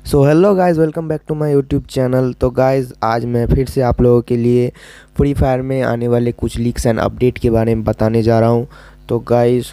So hello guys, welcome back to my YouTube channel. तो guys आज मैं फिर से आप लोगों के लिए फ्री फायर में आने वाले कुछ लीक्स एंड अपडेट के बारे में बताने जा रहा हूं। तो गाइस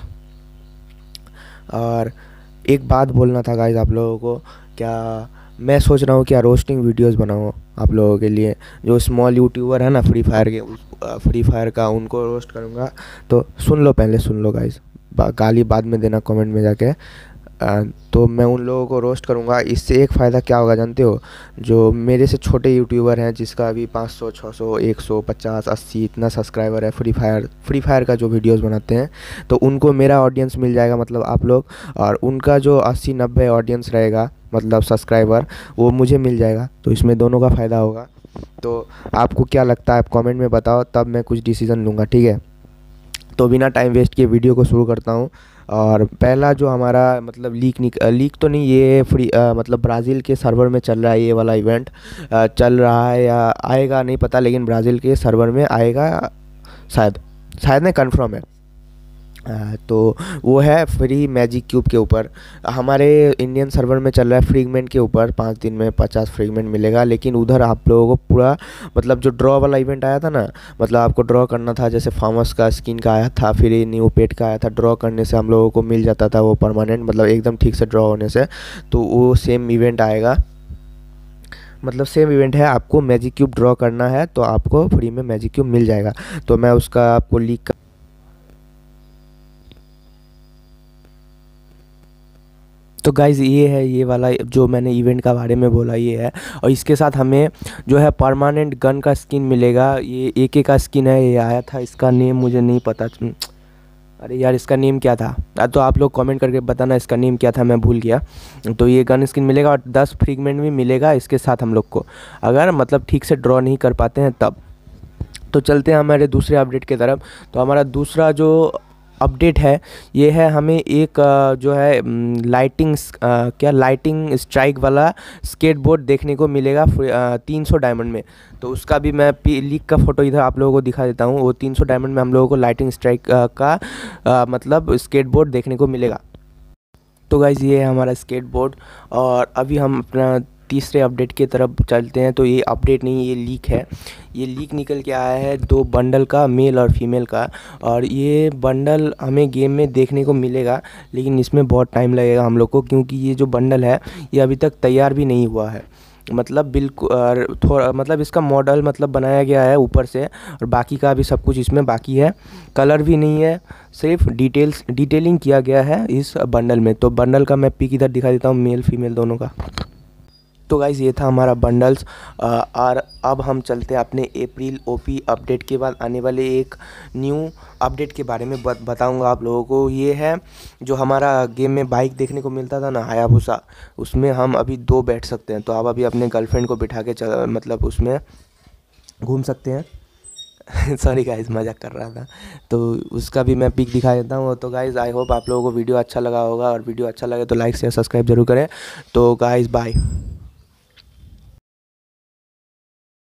और एक बात बोलना था गाइस आप लोगों को, क्या मैं सोच रहा हूँ क्या रोस्टिंग वीडियोस बनाऊँ आप लोगों के लिए। जो स्मॉल यूट्यूबर है ना फ्री फायर के, फ्री फायर का उनको रोस्ट करूँगा। तो सुन लो, पहले सुन लो गाइस, गाली बाद में देना कमेंट में जाके। तो मैं उन लोगों को रोस्ट करूँगा। इससे एक फ़ायदा क्या होगा जानते हो? जो मेरे से छोटे यूट्यूबर हैं जिसका अभी 500 600 150 80 इतना सब्सक्राइबर है, फ्री फायर का जो वीडियोस बनाते हैं, तो उनको मेरा ऑडियंस मिल जाएगा, मतलब आप लोग। और उनका जो 80 90 ऑडियंस रहेगा, मतलब सब्सक्राइबर, वो मुझे मिल जाएगा। तो इसमें दोनों का फ़ायदा होगा। तो आपको क्या लगता है आप कमेंट में बताओ, तब मैं कुछ डिसीज़न लूँगा, ठीक है? तो बिना टाइम वेस्ट किए वीडियो को शुरू करता हूँ। और पहला जो हमारा मतलब लीक तो नहीं, ये मतलब ब्राज़ील के सर्वर में चल रहा है ये वाला इवेंट। चल रहा है या आएगा नहीं पता, लेकिन ब्राज़ील के सर्वर में आएगा शायद। शायद नहीं, कन्फर्म है। तो वो है फ्री मैजिक क्यूब के ऊपर। हमारे इंडियन सर्वर में चल रहा है फ्रीगमेंट के ऊपर। 5 दिन में 50 फ्रीगमेंट मिलेगा, लेकिन उधर आप लोगों को पूरा मतलब जो ड्रॉ वाला इवेंट आया था ना, मतलब आपको ड्रॉ करना था, जैसे फार्मस का स्किन का आया था, फिर न्यू पेट का आया था। ड्रॉ करने से हम लोगों को मिल जाता था वो परमानेंट, मतलब एकदम ठीक से ड्रॉ होने से। तो वो सेम इवेंट आएगा, मतलब सेम इवेंट है। आपको मैजिक क्यूब ड्रॉ करना है तो आपको फ्री में मैजिक क्यूब मिल जाएगा। तो मैं उसका आपको लीक। तो गाइज़ ये है, ये वाला जो मैंने इवेंट का बारे में बोला ये है। और इसके साथ हमें जो है परमानेंट गन का स्किन मिलेगा। ये AK का स्किन है, ये आया था, इसका नेम मुझे नहीं पता। अरे यार, इसका नेम क्या था? तो आप लोग कमेंट करके बताना इसका नेम क्या था, मैं भूल गया। तो ये गन स्किन मिलेगा और 10 फ्रीगमेंट भी मिलेगा इसके साथ हम लोग को, अगर मतलब ठीक से ड्रॉ नहीं कर पाते हैं तब। तो चलते हैं हमारे दूसरे अपडेट की तरफ। तो हमारा दूसरा जो अपडेट है ये है, हमें एक जो है लाइटिंग स्ट्राइक वाला स्केटबोर्ड देखने को मिलेगा 300 डायमंड में। तो उसका भी मैं लीक का फ़ोटो इधर आप लोगों को दिखा देता हूँ। वो 300 डायमंड में हम लोगों को लाइटिंग स्ट्राइक का मतलब स्केटबोर्ड देखने को मिलेगा। तो गाइज़ ये है हमारा स्केटबोर्ड। और अभी हम अपना तीसरे अपडेट की तरफ चलते हैं। तो ये अपडेट नहीं, ये लीक है। ये लीक निकल के आया है 2 बंडल का, मेल और फीमेल का। और ये बंडल हमें गेम में देखने को मिलेगा, लेकिन इसमें बहुत टाइम लगेगा हम लोग को, क्योंकि ये जो बंडल है ये अभी तक तैयार भी नहीं हुआ है। मतलब बिल्कुल थोड़ा मतलब इसका मॉडल मतलब बनाया गया है ऊपर से, और बाकी का भी सब कुछ इसमें बाकी है। कलर भी नहीं है, सिर्फ डिटेलिंग किया गया है इस बंडल में। तो बंडल का मैं पिक इधर दिखा देता हूँ, मेल फीमेल दोनों का। तो गाइज़ ये था हमारा बंडल्स। और अब हम चलते हैं अपने अप्रैल OP अपडेट के बाद आने वाले एक न्यू अपडेट के बारे में बताऊंगा आप लोगों को। ये है जो हमारा गेम में बाइक देखने को मिलता था ना, हायाबुसा, उसमें हम अभी 2 बैठ सकते हैं। तो आप अभी अपने गर्लफ्रेंड को बिठा के मतलब उसमें घूम सकते हैं। सॉरी गाइज़, मजाक कर रहा था। तो उसका भी मैं पिक दिखा देता हूँ। तो गाइज़ आई होप आप लोगों को वीडियो अच्छा लगा होगा, और वीडियो अच्छा लगे तो लाइक शेयर सब्सक्राइब जरूर करें। तो गाइज़ बाय।